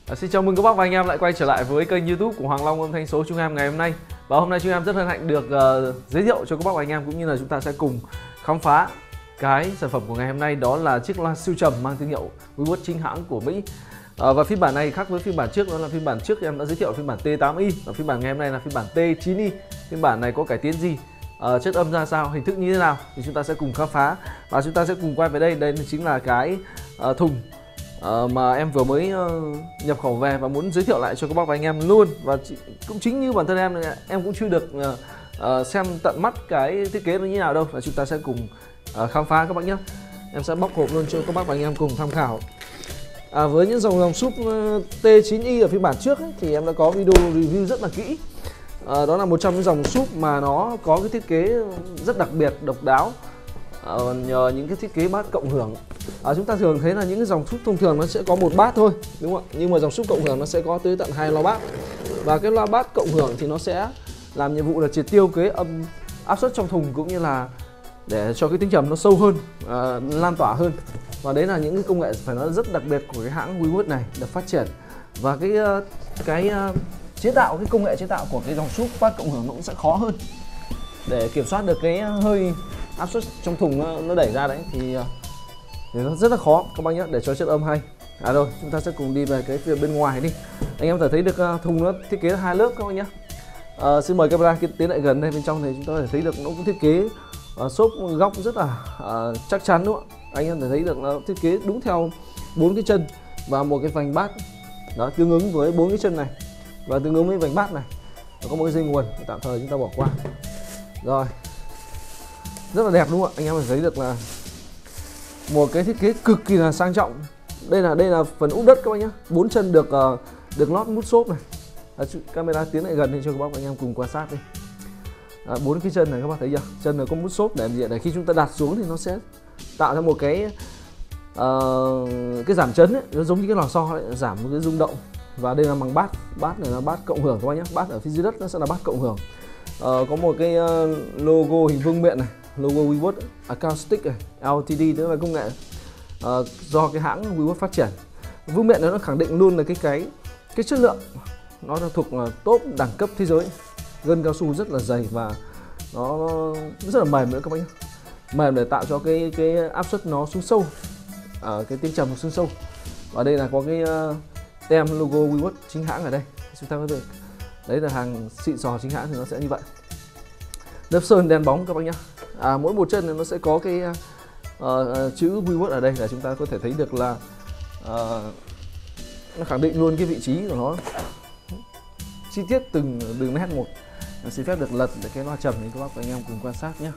Xin chào mừng các bác và anh em lại quay trở lại với kênh YouTube của Hoàng Long âm thanh số Trung Em ngày hôm nay. Và hôm nay Trung Em rất hân hạnh được giới thiệu cho các bác và anh em, cũng như là chúng ta sẽ cùng khám phá cái sản phẩm của ngày hôm nay, đó là chiếc loa siêu trầm mang thương hiệu Weworth chính hãng của Mỹ. Và phiên bản này khác với phiên bản trước, đó là phiên bản trước em đã giới thiệu phiên bản T8i, và phiên bản ngày hôm nay là phiên bản T9i. Phiên bản này có cải tiến gì, chất âm ra sao, hình thức như thế nào thì chúng ta sẽ cùng khám phá. Và chúng ta sẽ cùng quay về đây chính là cái thùng mà em vừa mới nhập khẩu về và muốn giới thiệu lại cho các bác và anh em luôn. Và cũng chính như bản thân em cũng chưa được xem tận mắt cái thiết kế nó như nào đâu, và chúng ta sẽ cùng khám phá các bác nhé. Em sẽ bóc hộp luôn cho các bác và anh em cùng tham khảo. Với những dòng súp T9i ở phiên bản trước ấy, thì em đã có video review rất là kỹ. Đó là một trong những dòng súp mà nó có cái thiết kế rất đặc biệt, độc đáo, nhờ những cái thiết kế bát cộng hưởng. Chúng ta thường thấy là những cái dòng súp thông thường nó sẽ có một bát thôi, đúng không ạ? Nhưng mà dòng súp cộng hưởng nó sẽ có tới tận 2 loa bát. Và cái loa bát cộng hưởng thì nó sẽ làm nhiệm vụ là triệt tiêu cái âm áp suất trong thùng, cũng như là để cho cái tiếng trầm nó sâu hơn, lan tỏa hơn. Và đấy là những cái công nghệ phải nói rất đặc biệt của cái hãng Weworth này được phát triển. Và cái chế tạo, cái công nghệ chế tạo của cái dòng súp bát cộng hưởng nó cũng sẽ khó hơn để kiểm soát được cái hơi áp suất trong thùng nó đẩy ra đấy, thì nó rất là khó các bác nhé, để cho chất âm hay. Rồi chúng ta sẽ cùng đi về cái phía bên ngoài đi. Anh em có thể thấy được thùng nó thiết kế 2 lớp các bác nhé. Xin mời camera tiến lại gần đây. Bên trong này chúng ta có thể thấy được nó cũng thiết kế xốp góc rất là chắc chắn, đúng không ạ? Anh em có thể thấy được nó thiết kế đúng theo 4 cái chân và một cái vành bát đó, tương ứng với 4 cái chân này và tương ứng với vành bát này. Nó có một cái dây nguồn tạm thời chúng ta bỏ qua. Rồi, rất là đẹp đúng không ạ? Anh em có thể thấy được là một cái thiết kế cực kỳ là sang trọng. Đây là phần úp đất các bác nhé. 4 chân được lót mút xốp này. Camera tiến lại gần cho các bác và anh em cùng quan sát đi. 4 cái chân này các bác thấy chưa? Chân này có mút xốp để khi chúng ta đặt xuống thì nó sẽ tạo ra một cái giảm chấn ấy. Nó giống như cái lò xo ấy, giảm một cái rung động. Và đây là bằng bát này là bát cộng hưởng các bác nhé. Bát ở phía dưới đất nó sẽ là bát cộng hưởng. Có một cái logo hình vương miện này, logo Weworth Acoustic này, LTD, đó là công nghệ do cái hãng Weworth phát triển. Vương miện nó khẳng định luôn là cái chất lượng nó là thuộc top đẳng cấp thế giới. Gân cao su rất là dày và nó rất là mềm nữa các bác nhé. Mềm để tạo cho cái áp suất nó xuống sâu, cái tiếng trầm xuống sâu. Và đây là có cái tem logo Weworth chính hãng ở đây. Chúng ta có thể đấy là hàng xịn sò chính hãng thì nó sẽ như vậy. Lớp sơn đen bóng các bác nhé. Mỗi một chân này nó sẽ có cái chữ Weworth ở đây, là chúng ta có thể thấy được là nó khẳng định luôn cái vị trí của nó chi tiết từng nét một. Mình xin phép được lật để cái loa trầm này các bác và anh em cùng quan sát nhé.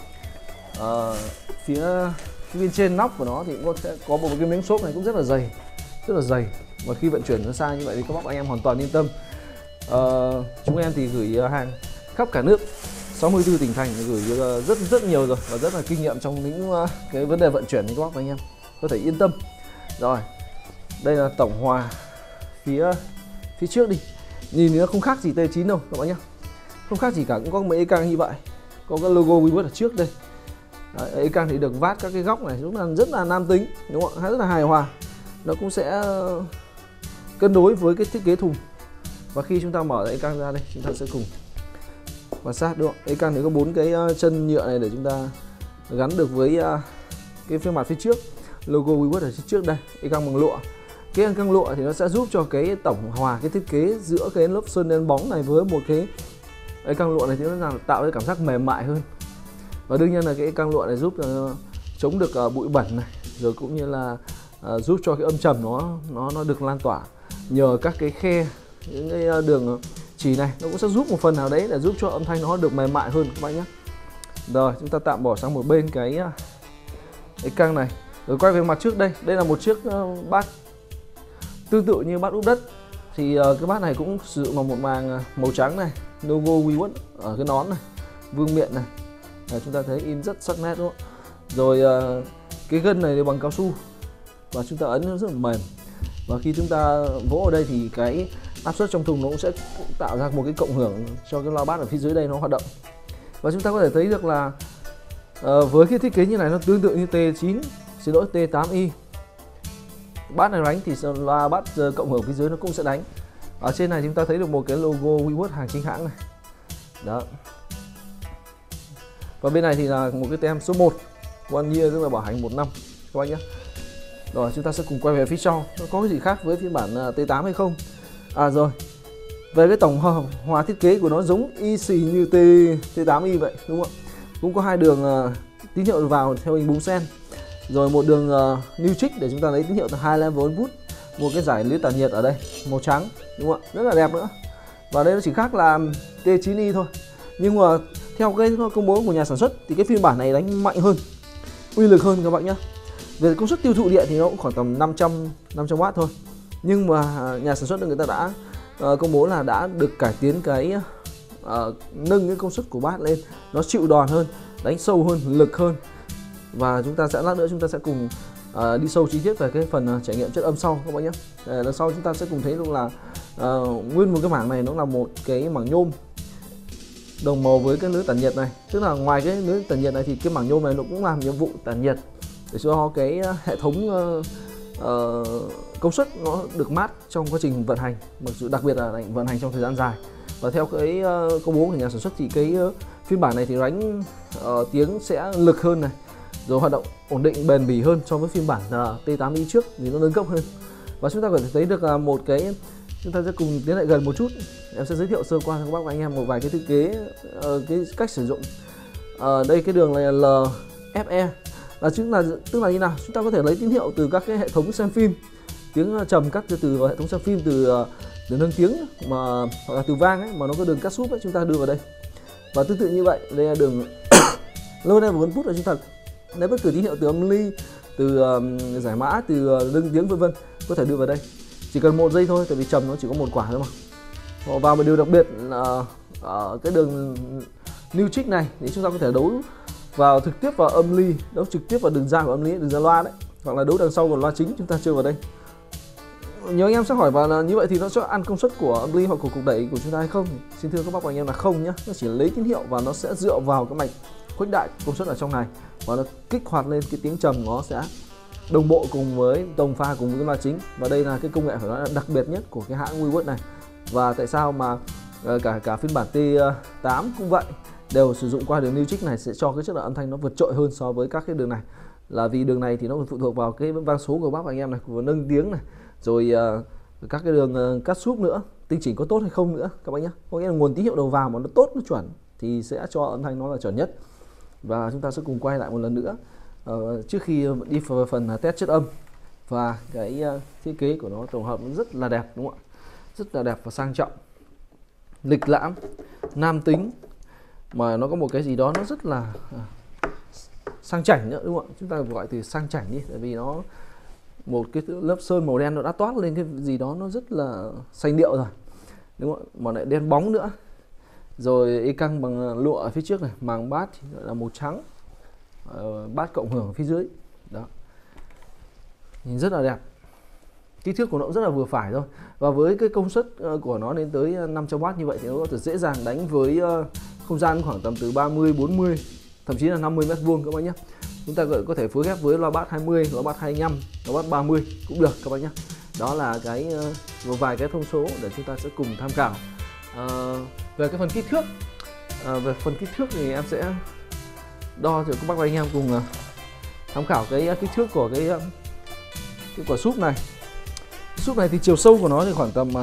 Phía bên trên nóc của nó thì cũng sẽ có một cái miếng xốp này cũng rất là dày, và khi vận chuyển nó sang như vậy thì các bác và anh em hoàn toàn yên tâm. Chúng em thì gửi hàng khắp cả nước, 64 tỉnh thành, gửi rất nhiều rồi, và rất là kinh nghiệm trong những cái vấn đề vận chuyển thì các bác và anh em có thể yên tâm. Rồi, đây là tổng hòa phía trước đi. Nhìn thì nó không khác gì T9 đâu các bác nhé, không khác gì cả, cũng có mấy ecang như vậy, có cái logo Weworth ở trước đây. Ecang thì được vát các cái góc này rất là nam tính, đúng không ạ? Rất là hài hòa. Nó cũng sẽ cân đối với cái thiết kế thùng. Và khi chúng ta mở ecang ra đây, chúng ta sẽ cùng quan sát, đúng không? Ecang thì có 4 cái chân nhựa này để chúng ta gắn được với cái phía mặt phía trước, logo Weworth ở phía trước đây. Ecang bằng lụa. Cái ecang lụa thì nó sẽ giúp cho cái tổng hòa cái thiết kế giữa cái lớp sơn đen bóng này với một cái ecang lụa này thì nó tạo ra cảm giác mềm mại hơn. Và đương nhiên là cái ecang lụa này giúp chống được bụi bẩn này, rồi cũng như là giúp cho cái âm trầm nó được lan tỏa. Nhờ các cái khe, những cái đường chỉ này, nó cũng sẽ giúp một phần nào đấy để giúp cho âm thanh nó được mềm mại hơn các bác nhé. Rồi chúng ta tạm bỏ sang một bên cái ecang này, rồi quay về mặt trước đây. Đây là một chiếc bát tương tự như bát úp đất. Thì cái bát này cũng sử dụng một màng màu trắng này, logo Weworth ở cái nón này, vương miện này. Chúng ta thấy in rất sắc nét, đúng không? Rồi cái gân này bằng cao su và chúng ta ấn nó rất là mềm. Và khi chúng ta vỗ ở đây thì cái áp suất trong thùng nó cũng sẽ tạo ra một cái cộng hưởng cho cái loa bát ở phía dưới đây nó hoạt động. Và chúng ta có thể thấy được là với cái thiết kế như này nó tương tự như T8i. Bass này đánh thì loa bass cộng hưởng phía dưới nó cũng sẽ đánh. Ở trên này chúng ta thấy được một cái logo WeWork hàng chính hãng này. Đó. Và bên này thì là một cái tem số 1 One Year, tức là bảo hành 1 năm các bạn nhé. Rồi chúng ta sẽ cùng quay về phía sau, nó có cái gì khác với phiên bản T8 hay không. Rồi, về cái tổng hòa thiết kế của nó giống y xì như T8i vậy, đúng không ạ? Cũng có hai đường tín hiệu vào theo hình búng sen, rồi một đường new trick để chúng ta lấy tín hiệu từ 2 level input, một cái giải lưới tản nhiệt ở đây màu trắng, đúng không ạ? Rất là đẹp nữa. Và đây nó chỉ khác là T9i thôi, nhưng mà theo cái công bố của nhà sản xuất thì cái phiên bản này đánh mạnh hơn, uy lực hơn các bạn nhé. Về công suất tiêu thụ điện thì nó cũng khoảng tầm 500W thôi, nhưng mà nhà sản xuất người ta đã công bố là đã được cải tiến cái nâng cái công suất của bass lên, nó chịu đòn hơn, đánh sâu hơn, lực hơn. Và chúng ta sẽ lát nữa chúng ta sẽ cùng đi sâu chi tiết về cái phần trải nghiệm chất âm sau các bạn nhé. Lần sau chúng ta sẽ cùng thấy được là nguyên một cái mảng này nó là một cái mảng nhôm đồng màu với cái lưới tản nhiệt này, tức là ngoài cái lưới tản nhiệt này thì cái mảng nhôm này nó cũng làm nhiệm vụ tản nhiệt để cho cái hệ thống công suất nó được mát trong quá trình vận hành, mặc dù đặc biệt là vận hành trong thời gian dài. Và theo cái công bố của nhà sản xuất thì cái phiên bản này thì đánh tiếng sẽ lực hơn này, rồi hoạt động ổn định bền bỉ hơn so với phiên bản T8i trước vì nó nâng cấp hơn. Và chúng ta có thể thấy được một cái, chúng ta sẽ cùng tiến lại gần một chút, em sẽ giới thiệu sơ qua cho các bác và anh em một vài cái thiết kế, cái cách sử dụng. Đây cái đường này là LFE, tức là như nào? Chúng ta có thể lấy tín hiệu từ các cái hệ thống xem phim, tiếng trầm cắt từ hệ thống xem phim, từ nâng tiếng mà hoặc là từ vang ấy, mà nó có đường cắt súp ấy, chúng ta đưa vào đây. Và tương tự như vậy, đây là đường low level input, là chúng ta lấy bất cứ tín hiệu từ âm ly, từ giải mã, từ nâng tiếng vân vân có thể đưa vào đây. Chỉ cần 1 giây thôi, tại vì trầm nó chỉ có 1 quả thôi mà. Và một điều đặc biệt là cái đường new trick này thì chúng ta có thể đấu vào trực tiếp vào âm ly, đấu trực tiếp vào đường ra của âm ly, đường ra loa đấy, hoặc là đấu đằng sau của loa chính chúng ta chơi vào đây. Nhiều anh em sẽ hỏi vào là như vậy thì nó sẽ ăn công suất của âm ly hoặc của cục đẩy của chúng ta hay không? Xin thưa các bác và anh em là không nhé, nó chỉ lấy tín hiệu và nó sẽ dựa vào cái mạch khuếch đại công suất ở trong này và nó kích hoạt lên cái tiếng trầm, nó sẽ đồng bộ cùng với tông pha cùng với loa chính. Và đây là cái công nghệ phải nói là đặc biệt nhất của cái hãng WeWork này. Và tại sao mà cả phiên bản T8 cũng vậy, đều sử dụng qua đường new trick này sẽ cho cái chất lượng âm thanh nó vượt trội hơn so với các cái đường này, là vì đường này thì nó phụ thuộc vào cái vang số của bác và anh em này, của nâng tiếng này, rồi các cái đường cắt súp nữa, tinh chỉnh có tốt hay không nữa các bạn nhé. Có nghĩa là nguồn tín hiệu đầu vào mà nó tốt, nó chuẩn thì sẽ cho âm thanh nó là chuẩn nhất. Và chúng ta sẽ cùng quay lại một lần nữa trước khi đi vào phần test chất âm. Và cái thiết kế của nó tổng hợp nó rất là đẹp, đúng không ạ? Rất là đẹp và sang trọng, lịch lãm, nam tính, mà nó có một cái gì đó nó rất là sang chảnh nữa, đúng không ạ? Chúng ta gọi từ sang chảnh đi, tại vì nó một cái lớp sơn màu đen nó đã toát lên cái gì đó nó rất là xanh điệu rồi, đúng không ạ? Mà lại đen bóng nữa, rồi y căng bằng lụa ở phía trước này, màng bass thì là màu trắng, bass cộng hưởng ở phía dưới đó, nhìn rất là đẹp. Kích thước của nó cũng rất là vừa phải thôi, và với cái công suất của nó lên tới 500W như vậy thì nó có thể dễ dàng đánh với không gian khoảng tầm từ 30, 40, thậm chí là 50 m2 các bạn nhé. Chúng ta có thể phối ghép với loa bass 20, loa bass 25, loa bass 30 cũng được các bạn nhé. Đó là cái một vài cái thông số để chúng ta sẽ cùng tham khảo. Về cái phần kích thước, về phần kích thước thì em sẽ đo cho các bác và anh em cùng tham khảo cái kích thước của cái quả súp này. Súp này thì chiều sâu của nó thì khoảng tầm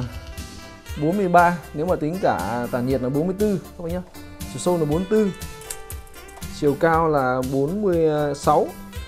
43, nếu mà tính cả tản nhiệt là 44 các bạn nhé. Chiều sâu là 44, chiều cao là 46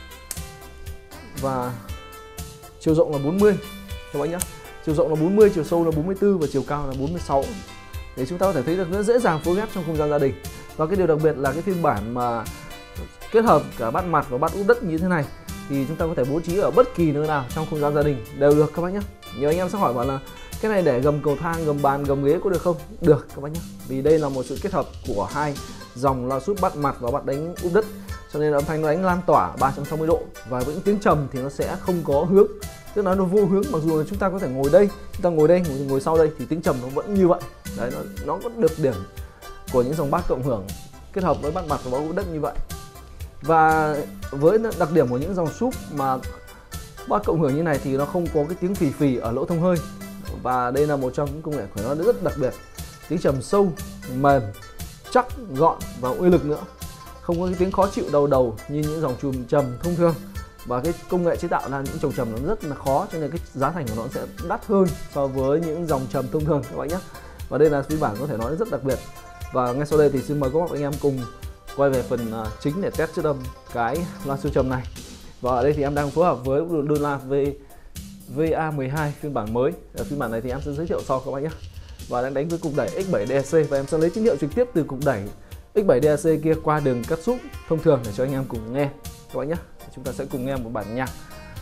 và chiều rộng là 40 các bạn nhé. Chiều rộng là 40, chiều sâu là 44 và chiều cao là 46. Để chúng ta có thể thấy được rất dễ dàng phối ghép trong không gian gia đình. Và cái điều đặc biệt là cái phiên bản mà kết hợp cả bass mặt và bass úp đất như thế này thì chúng ta có thể bố trí ở bất kỳ nơi nào trong không gian gia đình đều được các bác nhé. Nhiều anh em sẽ hỏi bảo là cái này để gầm cầu thang, gầm bàn, gầm ghế có được không? Được các bác nhé. Vì đây là một sự kết hợp của hai dòng loa súp bass mặt và bass đánh úp đất, cho nên là âm thanh nó đánh lan tỏa 360 độ và với những tiếng trầm thì nó sẽ không có hướng, tức là nó vô hướng. Mặc dù là chúng ta có thể ngồi đây, chúng ta ngồi đây, ngồi sau đây thì tiếng trầm nó vẫn như vậy. Đấy, nó có được điểm của những dòng bass cộng hưởng kết hợp với bass mặt và bass úp đất như vậy. Và với đặc điểm của những dòng súp mà Bát cộng hưởng như này thì nó không có cái tiếng phì phì ở lỗ thông hơi, và đây là một trong những công nghệ của nó rất đặc biệt. Tiếng trầm sâu, mềm, chắc, gọn và uy lực nữa, không có cái tiếng khó chịu đầu như những dòng trầm thông thường. Và cái công nghệ chế tạo ra những dòng trầm nó rất là khó, cho nên cái giá thành của nó sẽ đắt hơn so với những dòng trầm thông thường các bạn nhé. Và đây là phiên bản có thể nói rất đặc biệt. Và ngay sau đây thì xin mời các bạn anh em cùng quay về phần chính để test chất âm cái loa siêu trầm này. Và ở đây thì em đang phối hợp với đôi loa VA12 phiên bản mới. Ở phiên bản này thì em sẽ giới thiệu sau các bạn nhé. Và đang đánh với cục đẩy X7 DAC, và em sẽ lấy tín hiệu trực tiếp từ cục đẩy X7 DAC kia qua đường cắt súp thông thường để cho anh em cùng nghe các bạn nhé. Chúng ta sẽ cùng nghe một bản nhạc.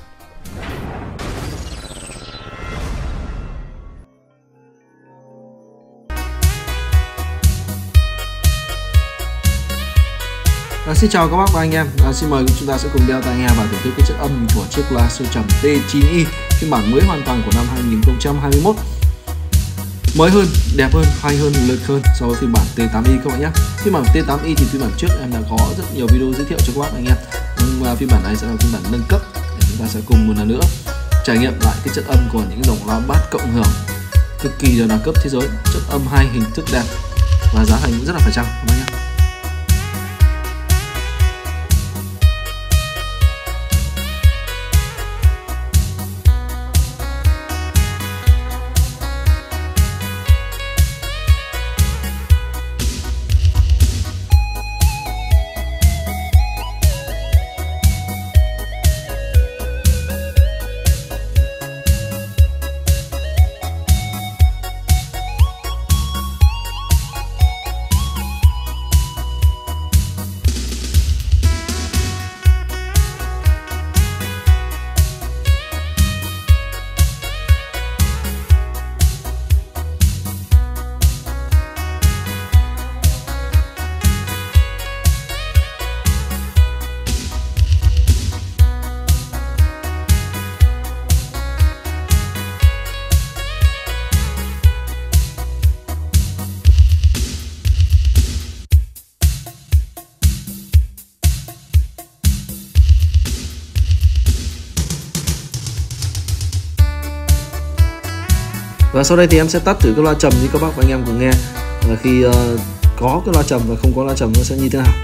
Xin chào các bác và anh em. Xin mời chúng ta sẽ cùng đeo tai nghe và thưởng thức cái chất âm của chiếc loa siêu trầm T9i phiên bản mới hoàn toàn của năm 2021. Mới hơn, đẹp hơn, hay hơn, lực hơn so với phiên bản T8i các bạn nhé. Phiên bản T8i thì phiên bản trước em đã có rất nhiều video giới thiệu cho các bác và anh em. Nhưng phiên bản này sẽ là phiên bản nâng cấp để chúng ta sẽ cùng một lần nữa trải nghiệm lại cái chất âm của những dòng loa bass cộng hưởng cực kỳ là đẳng cấp thế giới, chất âm hay, hình thức đẹp và giá thành cũng rất là phải chăng các bác nhé. Và sau đây thì em sẽ tắt thử cái loa trầm như các bác và anh em cùng nghe khi có cái loa trầm và không có loa trầm nó sẽ như thế nào.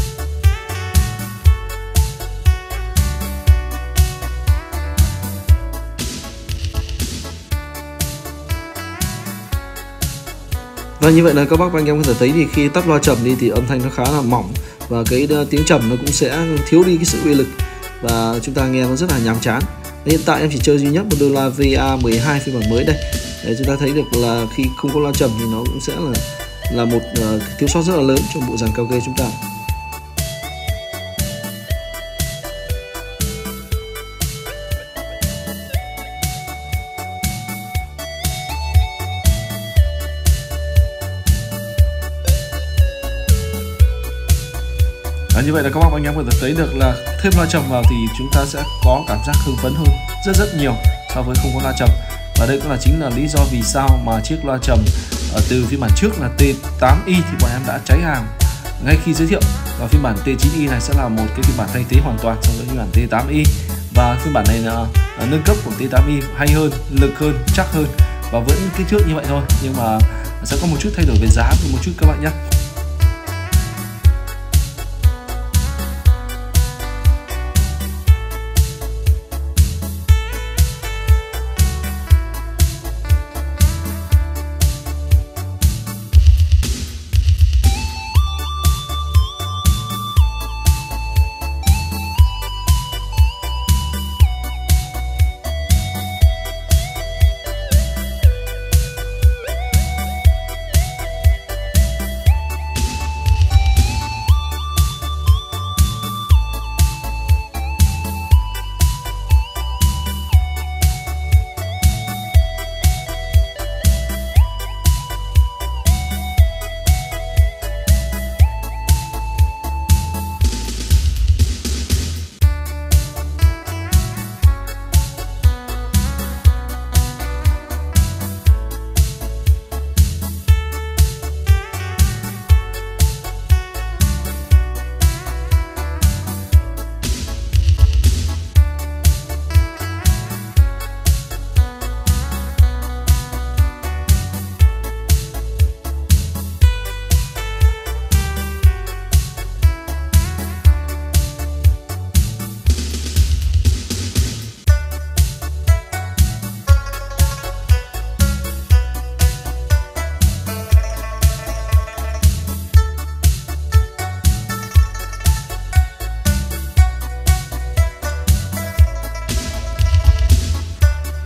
Và như vậy là các bác và anh em có thể thấy thì khi tắt loa trầm đi thì âm thanh nó khá là mỏng và cái tiếng trầm nó cũng sẽ thiếu đi cái sự uy lực và chúng ta nghe nó rất là nhàm chán. Hiện tại em chỉ chơi duy nhất một đôi loa VA12 phiên bản mới đây. Để chúng ta thấy được là khi không có loa trầm thì nó cũng sẽ là một thiếu sót rất là lớn trong bộ dàn karaoke chúng ta. Như vậy là các bác anh em có thể thấy được là thêm loa trầm vào thì chúng ta sẽ có cảm giác hưng phấn hơn rất nhiều so với không có loa trầm. Và đây cũng là chính là lý do vì sao mà chiếc loa trầm từ phiên bản trước là T8i thì bọn em đã cháy hàng ngay khi giới thiệu, và phiên bản T9i này sẽ là một cái phiên bản thay thế hoàn toàn so với phiên bản T8i. Và phiên bản này là nâng cấp của T8i, hay hơn, lực hơn, chắc hơn và vẫn kích thước như vậy thôi, nhưng mà sẽ có một chút thay đổi về giá một chút các bạn nhé.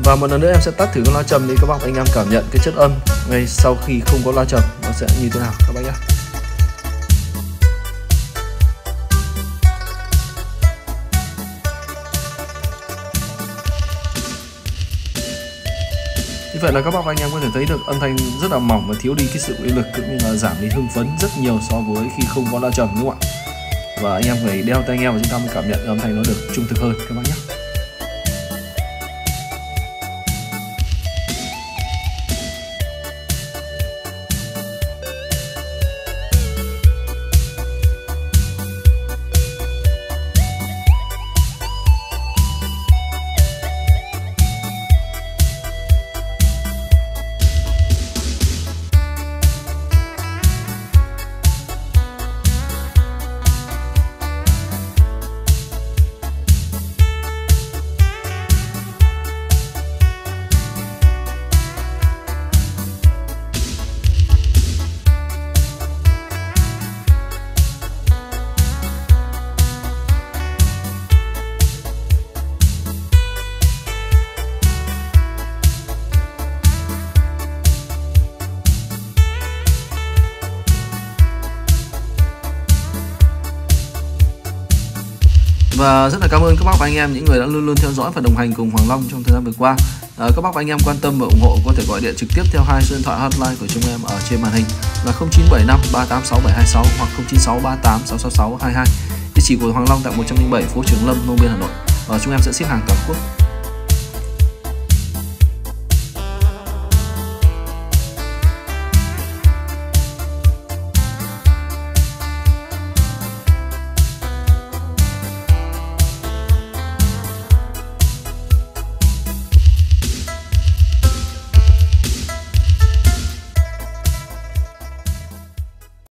Và một lần nữa em sẽ tắt thử con loa trầm để các bác và anh em cảm nhận cái chất âm ngay sau khi không có loa trầm nó sẽ như thế nào các bác nhé. Như vậy là các bác và anh em có thể thấy được âm thanh rất là mỏng và thiếu đi cái sự uy lực cũng như là giảm đi hưng phấn rất nhiều so với khi không có loa trầm, đúng không ạ? Và anh em phải đeo tai nghe và chúng ta mới cảm nhận âm thanh nó được trung thực hơn các bác nhé. Và rất là cảm ơn các bác và anh em những người đã luôn luôn theo dõi và đồng hành cùng Hoàng Long trong thời gian vừa qua. Các bác và anh em quan tâm và ủng hộ có thể gọi điện trực tiếp theo hai số điện thoại hotline của chúng em ở trên màn hình là 0975 386 726 hoặc 096 38 666 22. Địa chỉ của Hoàng Long tại 107 phố Trường Lâm, Long Biên, Hà Nội. Và chúng em sẽ ship hàng toàn quốc.